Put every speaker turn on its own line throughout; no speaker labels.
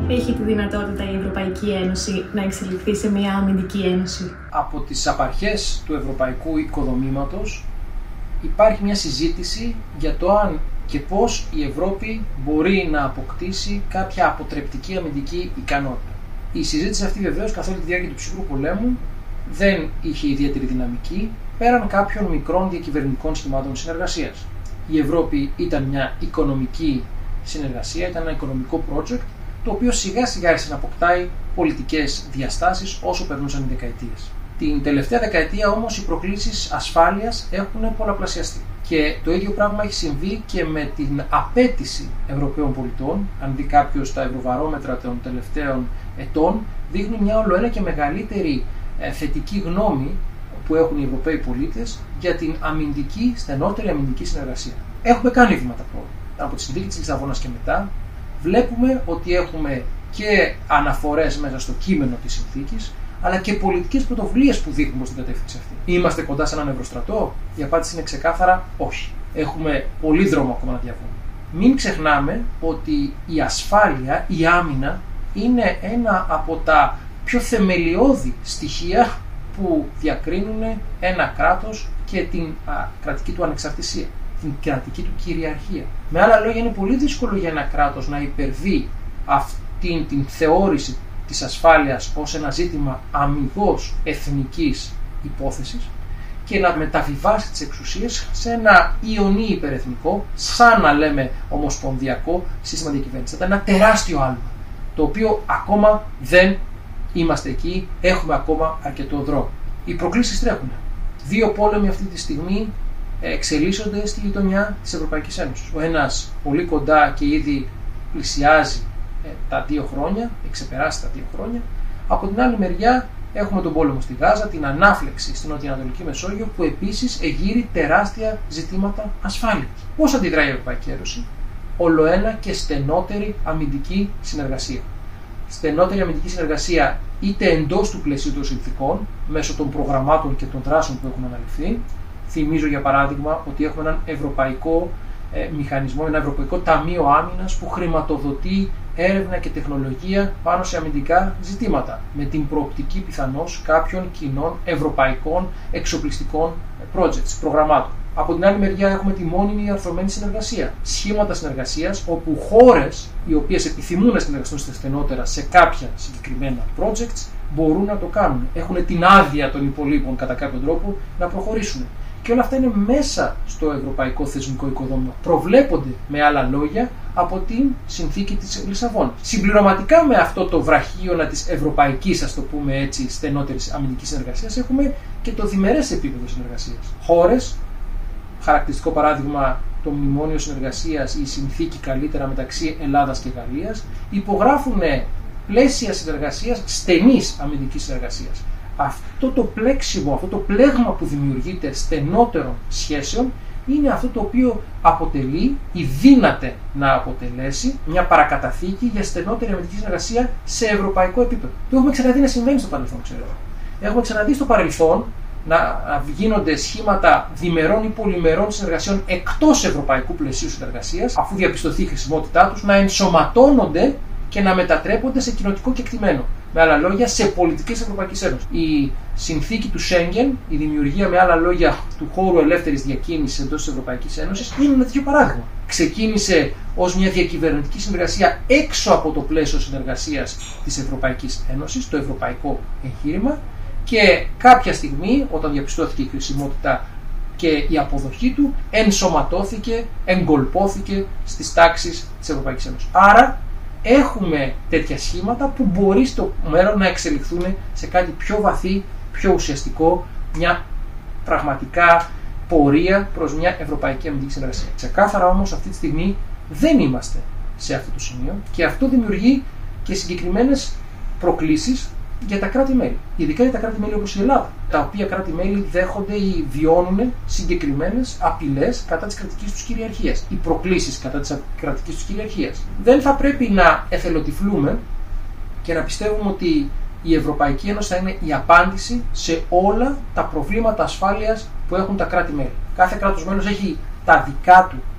έχει τη δυνατότητα η Ευρωπαϊκή Ένωση να εξελιχθεί σε μια αμυντική ένωση?
Από τις απαρχές του ευρωπαϊκού οικοδομήματος υπάρχει μια συζήτηση για το αν και πώς η Ευρώπη μπορεί να αποκτήσει κάποια αποτρεπτική αμυντική ικανότητα. Η συζήτηση αυτή βεβαίως καθ' όλη τη διάρκεια του ψυχρού πολέμου δεν είχε ιδιαίτερη δυναμική πέραν κάποιων μικρών διακυβερνητικών σχημάτων συνεργασίας. Η Ευρώπη ήταν μια οικονομική συνεργασία, ήταν ένα οικονομικό project, το οποίο σιγά σιγά άρχισε να αποκτάει πολιτικές διαστάσεις όσο περνούσαν οι δεκαετίες. Την τελευταία δεκαετία όμως οι προκλήσεις ασφάλειας έχουν πολλαπλασιαστεί. Και το ίδιο πράγμα έχει συμβεί και με την απέτηση Ευρωπαίων πολιτών. Αν δει κάποιος τα ευρωβαρόμετρα των τελευταίων ετών, δείχνει μια ολοένα και μεγαλύτερη θετική γνώμη που έχουν οι Ευρωπαίοι πολίτες για την αμυντική, στενότερη αμυντική συνεργασία. Έχουμε κάνει βήματα πρόοδου. Από τη συνθήκη της Λισαβόνας και μετά, βλέπουμε ότι έχουμε και αναφορές μέσα στο κείμενο της συνθήκης, αλλά και πολιτικές πρωτοβουλίες που δείχνουν προς την κατεύθυνση αυτή. Είμαστε κοντά σε έναν ευρωστρατό? Η απάντηση είναι ξεκάθαρα όχι. Έχουμε πολύ δρόμο ακόμα να διαβούμε. Μην ξεχνάμε ότι η ασφάλεια, η άμυνα, είναι ένα από τα πιο θεμελιώδη στοιχεία που διακρίνουν ένα κράτος και την κρατική του ανεξαρτησία, την κρατική του κυριαρχία. Με άλλα λόγια, είναι πολύ δύσκολο για ένα κράτος να υπερβεί αυτήν την θεώρηση της ασφάλειας ως ένα ζήτημα αμιγώς εθνικής υπόθεσης και να μεταβιβάσει τις εξουσίες σε ένα ιονί υπερεθνικό, σαν να λέμε ομοσπονδιακό σύστημα διακυβέρνησης. Θα ήταν ένα τεράστιο άλμα, το οποίο ακόμα δεν είμαστε εκεί, έχουμε ακόμα αρκετό δρόμο. Οι προκλήσεις τρέχουν. Δύο πόλεμοι αυτή τη στιγμή εξελίσσονται στη γειτονιά της Ευρωπαϊκής Ένωσης. Ο ένας πολύ κοντά και ήδη πλησιάζει τα 2 χρόνια, εξεπεράσει τα 2 χρόνια. Από την άλλη μεριά έχουμε τον πόλεμο στη Γάζα, την ανάφλεξη στην Νοτιοανατολική Μεσόγειο, που επίσης εγείρει τεράστια ζητήματα ασφάλειας. Πώς αντιδράει η Ευρωπαϊκή Ένωση? Ολοένα και στενότερη αμυντική συνεργασία. Στενότερη αμυντική συνεργασία είτε εντός του πλαισίου των συνθηκών, μέσω των προγραμμάτων και των δράσεων που έχουν αναλυφθεί. Θυμίζω για παράδειγμα ότι έχουμε έναν ευρωπαϊκό μηχανισμό, ένα Ευρωπαϊκό Ταμείο Άμυνας που χρηματοδοτεί έρευνα και τεχνολογία πάνω σε αμυντικά ζητήματα, με την προοπτική πιθανώς κάποιων κοινών ευρωπαϊκών εξοπλιστικών projects, προγραμμάτων. Από την άλλη μεριά έχουμε τη μόνιμη αρθρωμένη συνεργασία, σχήματα συνεργασίας όπου χώρες οι οποίες επιθυμούν να συνεργαστούν στενότερα σε κάποια συγκεκριμένα projects μπορούν να το κάνουν. Έχουν την άδεια των υπολείπων κατά κάποιο τρόπο να προχωρήσουν. Και όλα αυτά είναι μέσα στο ευρωπαϊκό θεσμικό οικοδόμημα. Προβλέπονται, με άλλα λόγια, από την συνθήκη της Λισαβόνας. Συμπληρωματικά με αυτό το βραχίωνα της ευρωπαϊκής, ας το πούμε έτσι, στενότερης αμυντικής συνεργασίας, έχουμε και το διμερές επίπεδο συνεργασίας. Χώρες, χαρακτηριστικό παράδειγμα το μνημόνιο συνεργασίας ή η συνθήκη καλύτερα μεταξύ Ελλάδας και Γαλλίας, υπογράφουν πλαίσια συνεργασίας, στενής αμυντικής συνεργασίας. Αυτό το πλέξιμο, αυτό το πλέγμα που δημιουργείται στενότερων σχέσεων είναι αυτό το οποίο αποτελεί ή δύναται να αποτελέσει μια παρακαταθήκη για στενότερη αμυντική συνεργασία σε ευρωπαϊκό επίπεδο. Το έχουμε ξαναδεί να συμβαίνει στο παρελθόν, ξέρω. Έχουμε ξαναδεί στο παρελθόν να γίνονται σχήματα διμερών ή πολυμερών συνεργασιών εκτός ευρωπαϊκού πλαισίου συνεργασίας, αφού διαπιστωθεί η χρησιμότητά τους, να ενσωματώνονται και να μετατρέπονται σε κοινοτικό κεκτημένο. Με άλλα λόγια, σε πολιτικές Ευρωπαϊκής Ένωσης. Η συνθήκη του Σέγγεν, η δημιουργία με άλλα λόγια του χώρου ελεύθερης διακίνησης εντός της Ευρωπαϊκής Ένωσης, είναι ένα τέτοιο παράδειγμα. Ξεκίνησε ως μια διακυβερνητική συνεργασία έξω από το πλαίσιο συνεργασίας της Ευρωπαϊκής Ένωσης, το ευρωπαϊκό εγχείρημα, και κάποια στιγμή, όταν διαπιστώθηκε η χρησιμότητα και η αποδοχή του, ενσωματώθηκε, εγκολπώθηκε στις τάξεις της Ευρωπαϊκής Ένωσης. Άρα, έχουμε τέτοια σχήματα που μπορεί στο μέλλον να εξελιχθούν σε κάτι πιο βαθύ, πιο ουσιαστικό, μια πραγματικά πορεία προς μια ευρωπαϊκή αμυντική συνεργασία. Ξεκάθαρα όμως αυτή τη στιγμή δεν είμαστε σε αυτό το σημείο και αυτό δημιουργεί και συγκεκριμένες προκλήσεις για τα κράτη-μέλη. Ειδικά για τα κράτη-μέλη όπως η Ελλάδα, τα οποία κράτη-μέλη δέχονται ή βιώνουν συγκεκριμένες απειλές κατά της κρατικής τους κυριαρχίας. Οι προκλήσεις κατά της κρατικής τους κυριαρχίας. Δεν θα πρέπει να εθελοτυφλούμε και να πιστεύουμε ότι η Ευρωπαϊκή Ένωση θα είναι η απάντηση σε όλα τα προβλήματα ασφάλειας που έχουν τα κράτη-μέλη. Κάθε κράτος μέλος έχει τα δικά του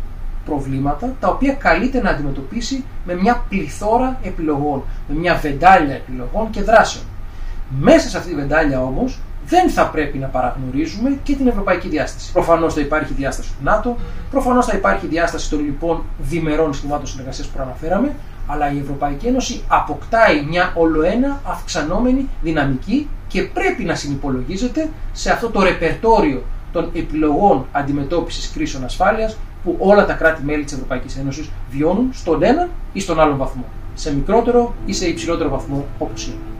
προβλήματα τα οποία καλείται να αντιμετωπίσει με μια πληθώρα επιλογών, με μια βεντάλια επιλογών και δράσεων. Μέσα σε αυτή τη βεντάλια όμως δεν θα πρέπει να παραγνωρίζουμε και την ευρωπαϊκή διάσταση. Προφανώς θα υπάρχει διάσταση του ΝΑΤΟ, προφανώς θα υπάρχει διάσταση των λοιπόν διμερών σχημάτων συνεργασίας που προαναφέραμε, αλλά η Ευρωπαϊκή Ένωση αποκτάει μια ολοένα αυξανόμενη δυναμική και πρέπει να συνυπολογίζεται σε αυτό το ρεπερτόριο των επιλογών αντιμετώπισης κρίσεων ασφάλειας που όλα τα κράτη-μέλη της Ευρωπαϊκής Ένωσης βιώνουν στον ένα ή στον άλλο βαθμό, σε μικρότερο ή σε υψηλότερο βαθμό όπως είναι.